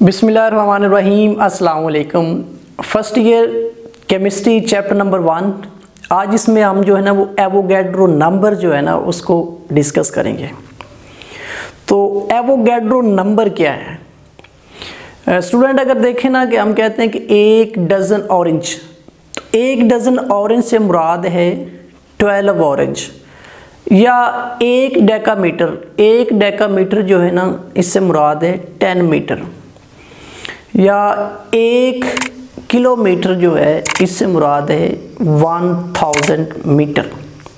बिस्मिल्लाहिर्रहमानिर्रहीम। अस्सलाम वालेकुम। First year chemistry chapter number 1। आज इसमें हम जो है ना वो एवोगैड्रो नंबर जो है ना उसको डिस्कस करेंगे। तो एवोगैड्रो नंबर क्या है? स्टूडेंट अगर देखें ना कि हम कहते हैं कि 1 डज़न ऑरेंज, तो 1 डज़न ऑरेंज से मुराद है 12 ऑरेंज, या 1 डेकामीटर जो है ना इससे मुराद है 10 मीटर, या 1 किलोमीटर जो है इससे मुराद है 1000 मीटर।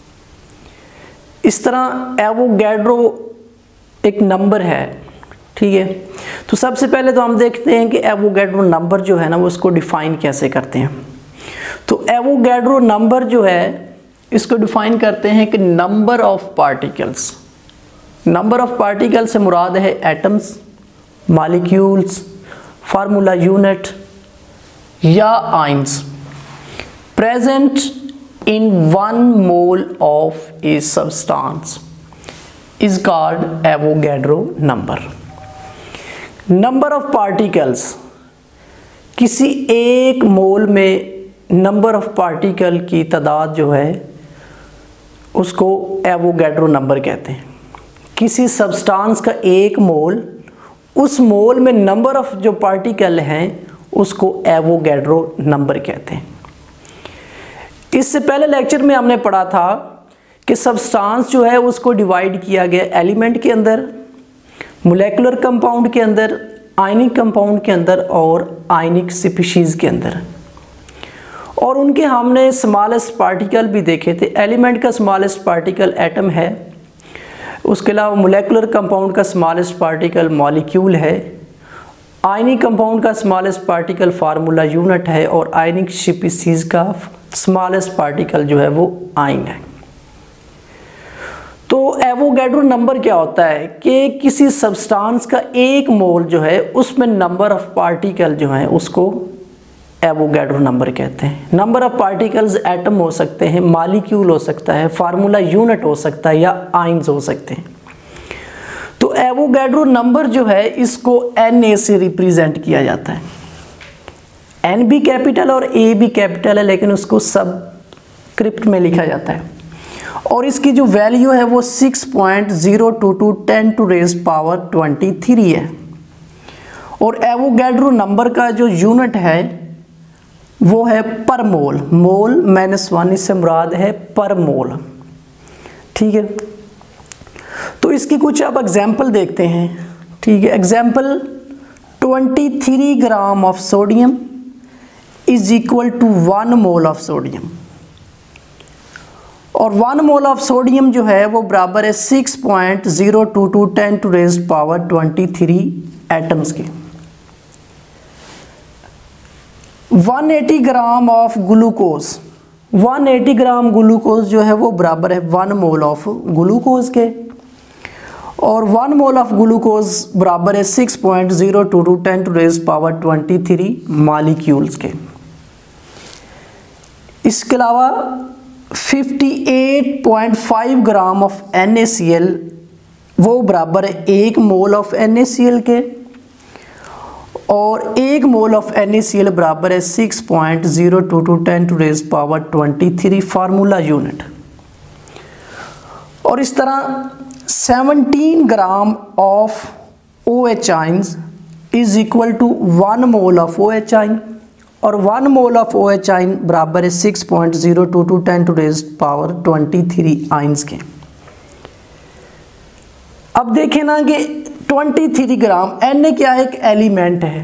इस तरह एवोगैड्रो एक नंबर है, ठीक है। तो सबसे पहले तो हम देखते हैं कि एवोगैड्रो नंबर जो है ना वो उसको डिफाइन कैसे करते हैं। तो एवोगैड्रो नंबर जो है इसको डिफाइन करते हैं कि number of particles. Number of particles से मुराद है एटम्स, मॉलिक्यूल्स, फार्मूला यूनिट या ions present in 1 mole of a substance is called Avogadro number. Number of particles, किसी एक मोल में नंबर ऑफ पार्टिकल की तादाद जो है उसको एवोगैड्रो नंबर कहते हैं। किसी सब्सटेंस का एक मोल, उस मोल में नंबर ऑफ जो पार्टिकल हैं उसको एवोगैड्रो नंबर कहते हैं। इससे पहले लेक्चर में हमने पढ़ा था कि सब्सटेंस जो है उसको डिवाइड किया गया एलिमेंट के अंदर, मोलेकुलर कंपाउंड के अंदर, आयनिक कंपाउंड के अंदर और आयनिक स्पीशीज के अंदर, और उनके हमने स्मॉलेस्ट पार्टिकल भी देखे थे। एलिमेंट का स्मॉलेस्ट पार्टिकल एटम है, उसके अलावा मोलेकुलर कंपाउंड का स्मॉलेस्ट पार्टिकल मॉलिक्यूल है, आयनिक कंपाउंड का स्मॉलेस्ट पार्टिकल फार्मूला यूनिट है, और आयनिक स्पीशीज का स्मॉलेस्ट पार्टिकल जो है वो आयन है। तो एवोगैड्रो नंबर क्या होता है कि किसी सब्सटेंस का एक मोल जो है उसमें नंबर ऑफ पार्टिकल जो है उसको एवोगैड्रो नंबर कहते हैं। नंबर ऑफ पार्टिकल्स एटम हो सकते हैं, मॉलिक्यूल हो सकता है, फार्मूला यूनिट हो सकता है, या आयन्स हो सकते हैं। तो एवोगैड्रो नंबर जो है इसको Na से रिप्रेजेंट किया जाता है। N भी कैपिटल और A भी कैपिटल है, लेकिन उसको सबस्क्रिप्ट में लिखा जाता है, और इसकी जो वैल्यू है वो 6.022 10⁻23 है। और एवोगैड्रो नंबर का जो यूनिट है वो है पर मोल। मोल -1 इससे मुराद है पर मोल, ठीक है। तो इसकी कुछ अब एग्जाम्पल देखते हैं, ठीक है। Example 23 gram of sodium is equal to 1 mole of sodium, और 1 मोल ऑफ सोडियम जो है वो बराबर है 6.022 10⁻23 एटम्स के। 180 gram of glucose, 180 gram glucose जो है वो बराबर है 1 मोल ऑफ ग्लूकोज के, और 1 मोल ऑफ ग्लूकोज बराबर है 6.022 10⁻23 मॉलिक्यूल्स के। इसके अलावा 58.5 ग्राम ऑफ NaCl वो बराबर है 1 मोल ऑफ NaCl के, और 1 मोल ऑफ NaCl बराबर है 6.022 10⁻23 फार्मूला यूनिट। और इस तरह 17 gram of OH ions is equal to 1 mole of OH ion, और 1 मोल ऑफ OH आयन बराबर है 6.022 10⁻23 आयंस के। अब देखें ना कि 23 ग्राम, Na क्या एक एलिमेंट है,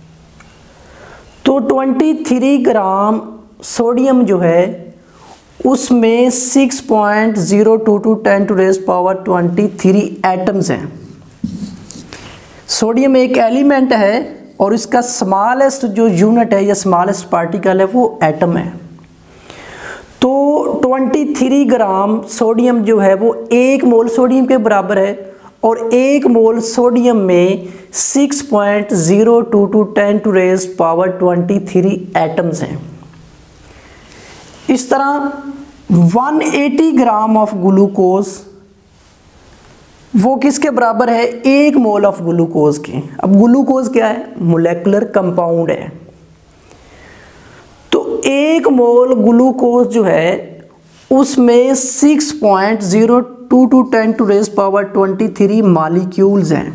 तो 23 ग्राम सोडियम जो है उसमें 6.022 10⁻23 एटम्स हैं। सोडियम एक एलिमेंट है और इसका स्मॉलेस्ट जो यूनिट है या स्मॉलेस्ट पार्टिकल है वो एटम है। तो 23 ग्राम सोडियम जो है वो 1 मोल सोडियम के बराबर है, और 1 मोल सोडियम में 6.022 10⁻23 एटम्स हैं। इस तरह 180 ग्राम ऑफ ग्लूकोज वो किसके बराबर है, 1 मोल ऑफ ग्लूकोज के। अब ग्लूकोज क्या है, मोलेकुलर कंपाउंड है, तो 1 मोल ग्लूकोज जो है उसमें 6.02 × 10⁻23 मॉलिक्यूल्स हैं।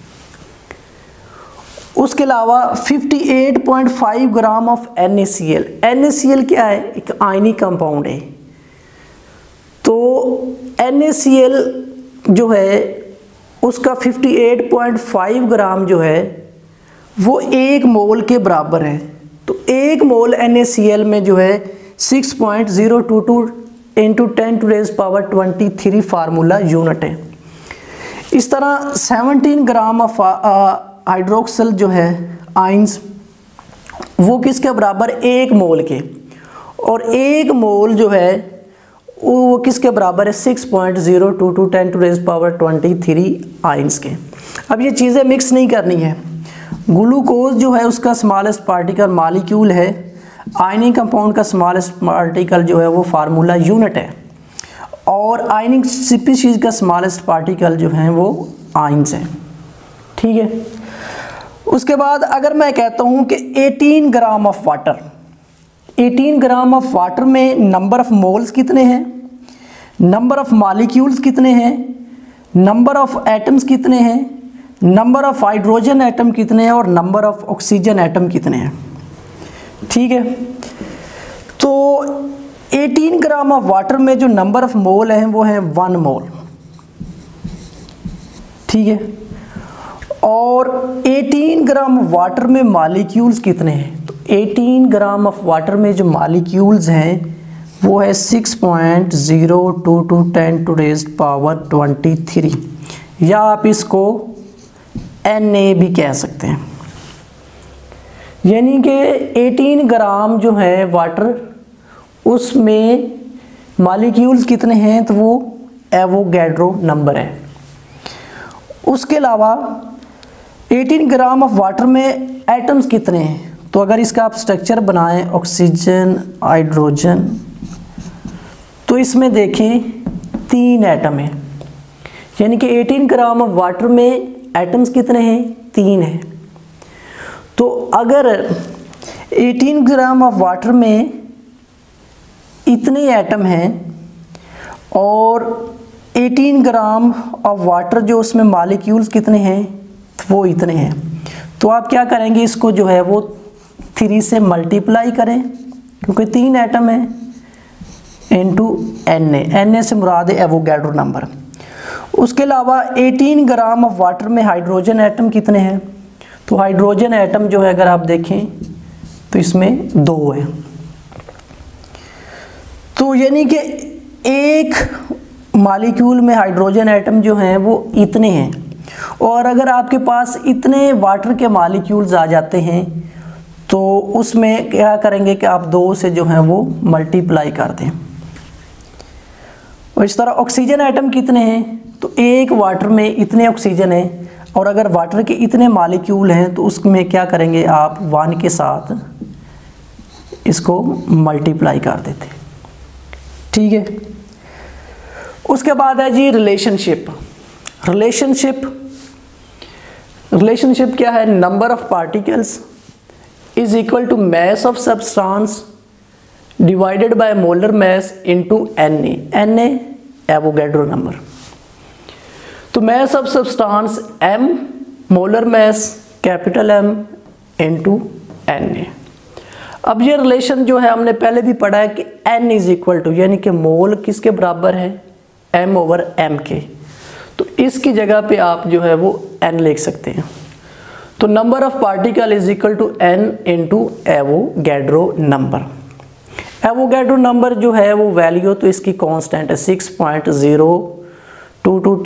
उसके अलावा 58.5 ग्राम ऑफ NaCl। NaCl क्या है, एक आयनिक कंपाउंड है, तो NaCl जो है उसका 58.5 ग्राम जो है वो 1 मोल के बराबर है। तो 1 मोल NaCl में जो है 6.022 × 10⁻23 फार्मूला यूनिट है। इस तरह 17 ग्राम ऑफ हाइड्रोक्सिल जो है आइंस, वो किसके बराबर, 1 मोल के, और 1 मोल जो है वो किसके बराबर है, 6.022 × 10⁻23 आइंस के। अब ये चीज़ें मिक्स नहीं करनी है। ग्लूकोज जो है उसका स्मॉलेस्ट पार्टिकल मॉलिक्यूल है, आयनिक कंपाउंड का स्मॉलेस्ट पार्टिकल जो है वो फार्मूला यूनिट है, और आयनिक स्पीशीज का स्मॉलेस्ट पार्टिकल जो है वो आइंस है। ठीक है, उसके बाद अगर मैं कहता हूँ कि 18 gram of water, 18 gram of water में नंबर ऑफ मोल्स कितने हैं, नंबर ऑफ मॉलिक्यूल्स कितने हैं, नंबर ऑफ एटम्स कितने हैं, नंबर ऑफ हाइड्रोजन एटम कितने हैं, और नंबर ऑफ ऑक्सीजन एटम कितने हैं। ठीक है, तो 18 ग्राम ऑफ वाटर में जो नंबर ऑफ मोल हैं वो है 1 मोल। ठीक है, और 18 ग्राम वाटर में मॉलिक्यूल्स कितने हैं, तो 18 ग्राम ऑफ वाटर में जो मॉलिक्यूल्स हैं वो है 6.022 × 10⁻23, या आप इसको Na भी कह सकते हैं। यानी कि 18 ग्राम जो है वाटर, उसमें मॉलिक्यूल्स कितने हैं, तो वो एवोगैड्रो नंबर है। उसके अलावा 18 ग्राम ऑफ वाटर में एटम्स कितने हैं, तो अगर इसका आप स्ट्रक्चर बनाएं, ऑक्सीजन, हाइड्रोजन, तो इसमें देखें 3 एटम है। यानी कि 18 ग्राम ऑफ वाटर में एटम्स कितने हैं, 3 हैं। तो अगर 18 ग्राम ऑफ वाटर में इतने एटम हैं और 18 ग्राम ऑफ वाटर जो उसमें मॉलिक्यूल्स कितने हैं, तो वो इतने हैं, तो आप क्या करेंगे, इसको जो है वो 3 से मल्टीप्लाई करें, क्योंकि 3 एटम है, इनटू Na से मुराद है एवोगैड्रो नंबर। उसके अलावा 18 ग्राम ऑफ वाटर में हाइड्रोजन एटम कितने हैं, तो हाइड्रोजन एटम जो है अगर आप देखें तो इसमें 2 है। तो यानी कि एक मॉलिक्यूल में हाइड्रोजन एटम जो हैं वो इतने हैं, और अगर आपके पास इतने वाटर के मॉलिक्यूल्स आ जाते हैं तो उसमें क्या करेंगे कि आप 2 से जो है वो मल्टीप्लाई कर दें। और इस तरह ऑक्सीजन एटम कितने हैं, तो एक वाटर में इतने ऑक्सीजन है, और अगर वाटर के इतने मॉलिक्यूल हैं तो उसमें क्या करेंगे, आप 1 के साथ इसको मल्टीप्लाई कर देते। ठीक है, उसके बाद है जी रिलेशनशिप। रिलेशनशिप क्या है, number of particles is equal to mass of substance divided by molar mass into Na Avogadro number. तो mass of substance m, molar mass capital M into Na। अब ये रिलेशन जो है हमने पहले भी पढ़ा है कि n इज इक्वल टू, यानी कि मोल किसके बराबर है, m/m के। तो इसकी जगह पे आप जो है वो n लिख सकते हैं। तो number of particle is equal to n into Avogadro number. Avogadro number जो है वो वैल्यू तो इसकी कांस्टेंट है 6.022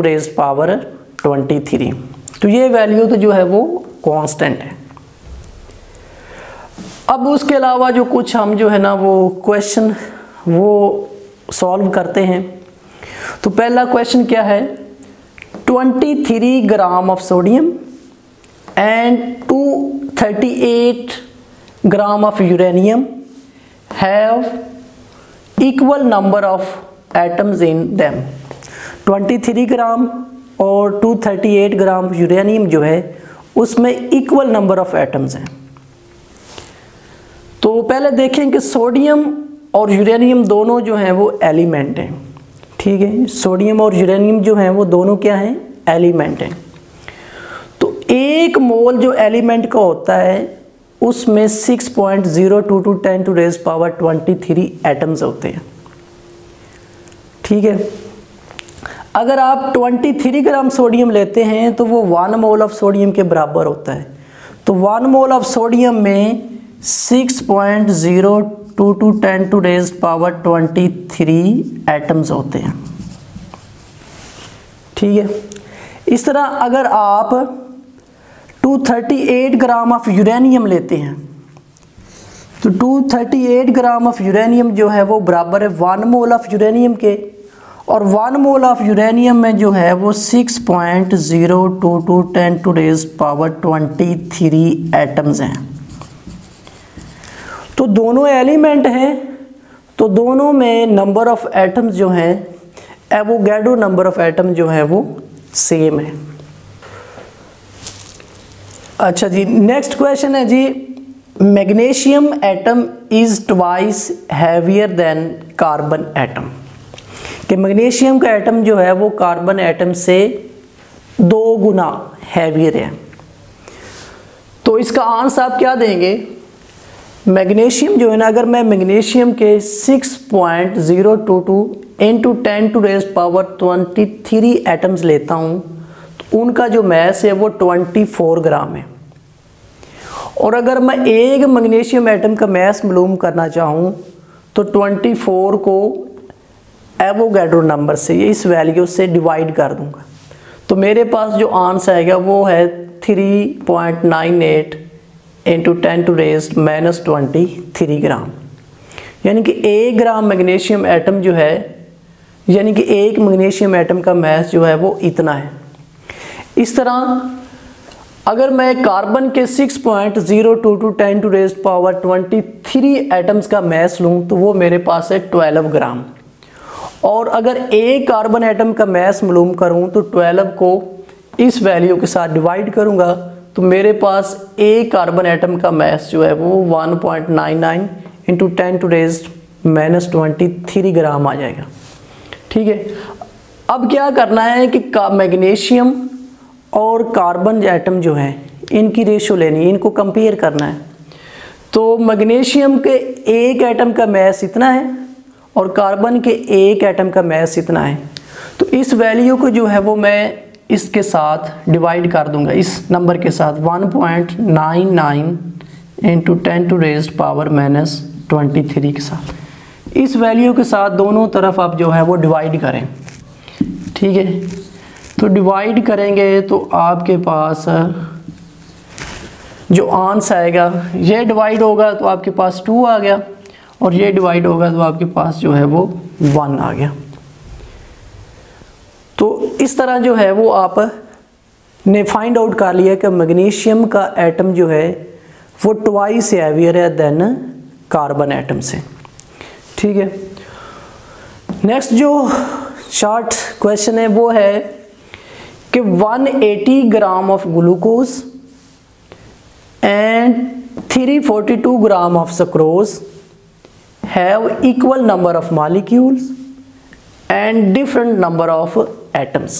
10⁻23। तो ये वैल्यू तो जो है वो कांस्टेंट है। अब उसके अलावा जो कुछ हम जो है ना वो क्वेश्चन वो सॉल्व करते हैं। तो पहला क्वेश्चन क्या है, 23 gram of sodium and 238 gram of uranium have equal number of atoms in them. 23 gram और 238 ग्राम यूरेनियम जो है उसमें इक्वल नंबर ऑफ एटम्स हैं। तो पहले देखें कि सोडियम और यूरेनियम दोनों जो हैं वो एलिमेंट हैं, ठीक है। सोडियम और यूरेनियम जो हैं वो दोनों क्या हैं, एलिमेंट हैं। तो 1 मोल जो एलिमेंट का होता है उसमें 6.022 10⁻23 एटम्स होते हैं, ठीक है। अगर आप 23 ग्राम सोडियम लेते हैं तो वो 1 मोल ऑफ सोडियम के बराबर होता है। तो 1 मोल ऑफ सोडियम में 6.022 10⁻23 एटम्स होते हैं, ठीक है। इस तरह अगर आप 238 ग्राम ऑफ यूरेनियम लेते हैं तो 238 ग्राम ऑफ यूरेनियम जो है वो बराबर है 1 मोल ऑफ यूरेनियम के, और 1 मोल ऑफ यूरेनियम में जो है वो 6.022 10⁻23 एटम्स हैं। तो दोनों एलिमेंट हैं, तो दोनों में नंबर ऑफ एटम्स जो हैं, एवोगैड्रो नंबर ऑफ एटम जो है वो सेम है। अच्छा जी, नेक्स्ट क्वेश्चन है जी, magnesium atom is twice heavier than carbon atom. कि मैग्नीशियम का एटम जो है वो कार्बन एटम से 2 गुना हैवियर है। तो इसका आंसर आप क्या देंगे, मैग्नीशियम जो है ना, अगर मैं मैग्नीशियम के 6.022 × 10⁻23 एटम्स लेता हूँ तो उनका जो मैस है वो 24 ग्राम है। और अगर मैं एक मैग्नीशियम एटम का मैस मालूम करना चाहूँ तो 24 को एवोगैड्रो नंबर से, इस वैल्यू से डिवाइड कर दूंगा, तो मेरे पास जो आंसर आएगा वो है 3.98 × 10⁻23 ग्राम। यानी कि 1 ग्राम मैग्नीशियम एटम जो है, यानी कि एक मैग्नीशियम एटम का मैस जो है वो इतना है। इस तरह अगर मैं कार्बन के 6.022 10⁻23 एटम्स का मैस लूँ तो वो मेरे पास है 12 ग्राम। और अगर एक कार्बन एटम का मैस मालूम करूं तो 12 को इस वैल्यू के साथ डिवाइड करूंगा तो मेरे पास एक कार्बन एटम का मैस जो है वो 1.99 × 10⁻23 ग्राम आ जाएगा, ठीक है। अब क्या करना है कि मैग्नीशियम और कार्बन एटम जो है इनकी रेशो लेनी है, इनको कंपेयर करना है। तो मैग्नीशियम के एक एटम का मैस इतना है और कार्बन के एक एटम का मैस इतना है। तो इस वैल्यू को जो है वो मैं इसके साथ डिवाइड कर दूंगा, इस नंबर के साथ 1.99 × 10⁻23 के साथ। इस वैल्यू के साथ दोनों तरफ आप जो है वो डिवाइड करें, ठीक है। तो डिवाइड करेंगे तो आपके पास जो आंसर आएगा, ये डिवाइड होगा तो आपके पास 2 आ गया, और ये डिवाइड होगा तो आपके पास जो है वो 1 आ गया। तो इस तरह जो है वो आपने फाइंड आउट कर लिया कि मैग्नीशियम का एटम जो है वो ट्वाइस हैवियर है देन कार्बन एटम से, ठीक है। नेक्स्ट जो शॉर्ट क्वेश्चन है वो है कि 180 gram of glucose and 342 gram of sucrose have equal number of molecules and different number of atoms।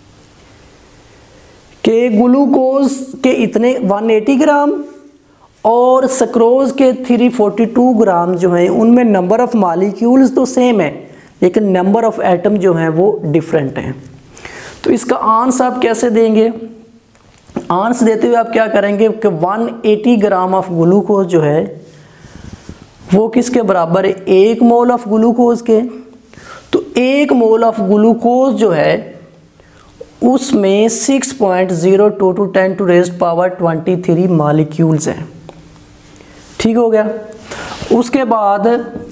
के ग्लूकोज के इतने 180 ग्राम और सक्रोज के 342 ग्राम जो हैं उनमें नंबर ऑफ मॉलिक्यूल्स तो सेम है लेकिन नंबर ऑफ एटम जो हैं वो डिफरेंट हैं। तो इसका आंसर आप कैसे देंगे, आंसर देते हुए आप क्या करेंगे कि 180 ग्राम ऑफ ग्लूकोज जो है वो किसके बराबर है, 1 मोल ऑफ ग्लूकोज के। तो 1 मोल ऑफ ग्लूकोज जो है उसमें 6.022 10⁻23 मॉलिक्यूल्स हैं, ठीक हो गया। उसके बाद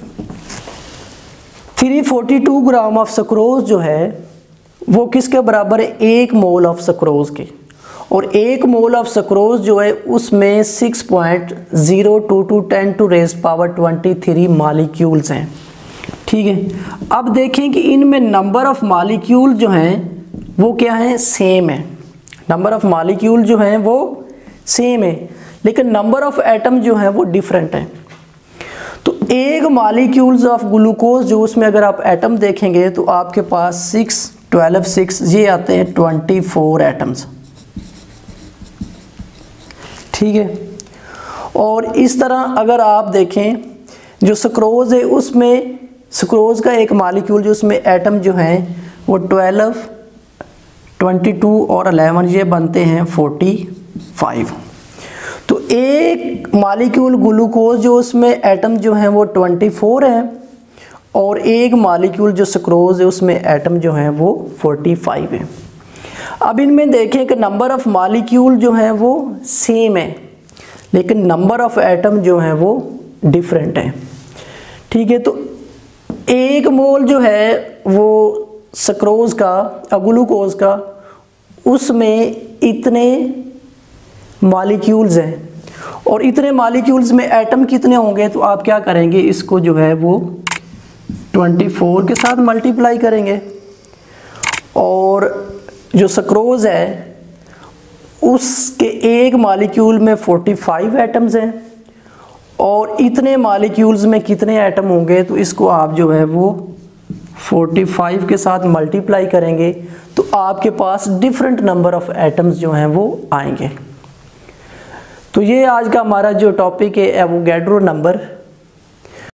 342 ग्राम ऑफ सक्रोज जो है वो किसके बराबर है, 1 मोल ऑफ सक्रोज के, और 1 मोल ऑफ सक्रोज जो है उसमें 6.022 10⁻23 मॉलिक्यूल्स हैं, ठीक है। अब देखें कि इनमें नंबर ऑफ मॉलिक्यूल जो हैं वो क्या है, सेम है। नंबर ऑफ मॉलिक्यूल जो हैं वो सेम है, लेकिन नंबर ऑफ एटम जो है वो डिफरेंट है। तो एक मॉलिक्यूल्स ऑफ ग्लूकोज जो उसमें अगर आप एटम देखेंगे तो आपके पास 6, 12, 6 ये आते हैं 24 एटम्स, ठीक है। और इस तरह अगर आप देखें जो सुक्रोज है उसमें सुक्रोज का एक मॉलिक्यूल जो उसमें एटम जो हैं वो 12, 22 और 11 ये बनते हैं 45। तो एक मॉलिक्यूल ग्लूकोज जो उसमें एटम जो हैं वो 24 हैं और एक मॉलिक्यूल जो सुक्रोज है उसमें एटम जो हैं वो 45 है। अब इनमें देखें कि नंबर ऑफ़ मॉलिक्यूल जो हैं वो सेम है, लेकिन नंबर ऑफ़ एटम जो हैं वो डिफरेंट है, ठीक है। तो एक मोल जो है वो सुक्रोज का ग्लूकोज का उसमें इतने मॉलिक्यूल्स हैं और इतने मॉलिक्यूल्स में एटम कितने होंगे, तो आप क्या करेंगे, इसको जो है वो 24 के साथ मल्टीप्लाई करेंगे और जो सुक्रोज है उसके एक मॉलिक्यूल में 45 एटम्स हैं और इतने मॉलिक्यूल्स में कितने एटम होंगे, तो इसको आप जो है वो 45 के साथ मल्टीप्लाई करेंगे तो आपके पास डिफरेंट नंबर ऑफ़ एटम्स जो हैं वो आएंगे। तो ये आज का हमारा जो टॉपिक है एवोगैड्रो नंबर।